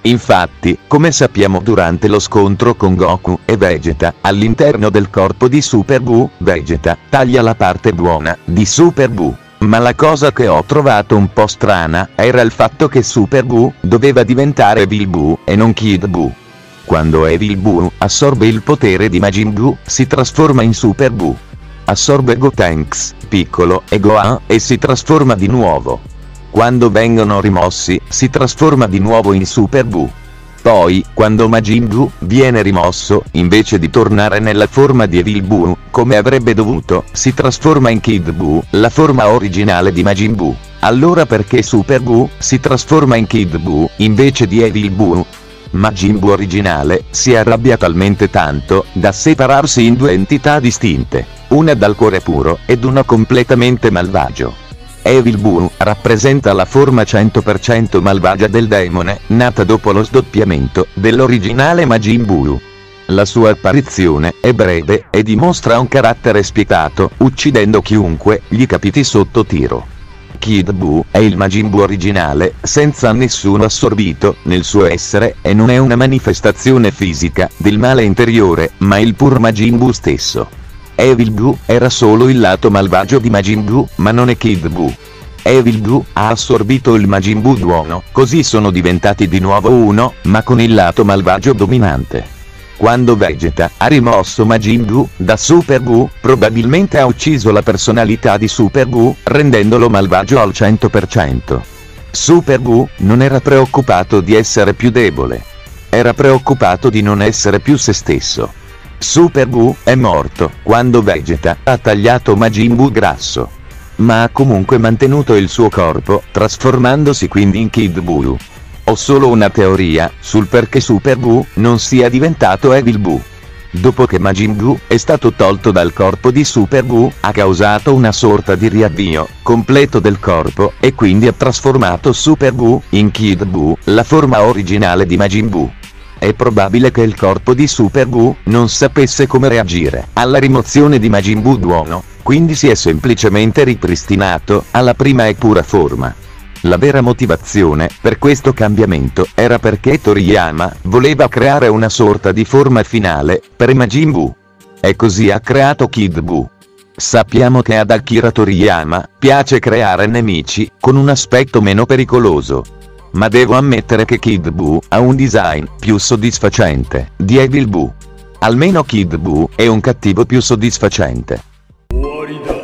Infatti, come sappiamo durante lo scontro con Goku e Vegeta, all'interno del corpo di Super Buu, Vegeta taglia la parte buona di Super Buu. Ma la cosa che ho trovato un po' strana era il fatto che Super Buu doveva diventare Evil Buu e non Kid Buu. Quando Evil Buu assorbe il potere di Majin Buu, si trasforma in Super Buu. Assorbe Gotenks, Piccolo e Gohan e si trasforma di nuovo. Quando vengono rimossi, si trasforma di nuovo in Super Buu. Poi, quando Majin Buu viene rimosso, invece di tornare nella forma di Evil Buu, come avrebbe dovuto, si trasforma in Kid Buu, la forma originale di Majin Buu. Allora perché Super Buu si trasforma in Kid Buu, invece di Evil Buu? Majin Buu originale si arrabbia talmente tanto da separarsi in due entità distinte, una dal cuore puro ed una completamente malvagio. Evil Buu rappresenta la forma 100% malvagia del demone, nata dopo lo sdoppiamento dell'originale Majin Buu. La sua apparizione è breve e dimostra un carattere spietato, uccidendo chiunque gli capiti sotto tiro. Kid Buu è il Majin Buu originale, senza nessuno assorbito nel suo essere, e non è una manifestazione fisica del male interiore, ma il pur Majin Buu stesso. Evil Buu era solo il lato malvagio di Majin Buu, ma non è Kid Buu. Evil Buu ha assorbito il Majin Buu buono, così sono diventati di nuovo uno, ma con il lato malvagio dominante. Quando Vegeta ha rimosso Majin Buu da Super Buu, probabilmente ha ucciso la personalità di Super Buu, rendendolo malvagio al 100%. Super Buu non era preoccupato di essere più debole. Era preoccupato di non essere più se stesso. Super Buu è morto quando Vegeta ha tagliato Majin Buu grasso. Ma ha comunque mantenuto il suo corpo, trasformandosi quindi in Kid Buu. Ho solo una teoria sul perché Super Buu non sia diventato Evil Buu. Dopo che Majin Buu è stato tolto dal corpo di Super Buu, ha causato una sorta di riavvio completo del corpo, e quindi ha trasformato Super Buu in Kid Buu, la forma originale di Majin Buu. È probabile che il corpo di Super Buu non sapesse come reagire alla rimozione di Majin Buu buono, quindi si è semplicemente ripristinato alla prima e pura forma. La vera motivazione per questo cambiamento era perché Toriyama voleva creare una sorta di forma finale per Majin Buu. E così ha creato Kid Buu. Sappiamo che ad Akira Toriyama piace creare nemici con un aspetto meno pericoloso. Ma devo ammettere che Kid Buu ha un design più soddisfacente di Evil Buu. Almeno Kid Buu è un cattivo più soddisfacente.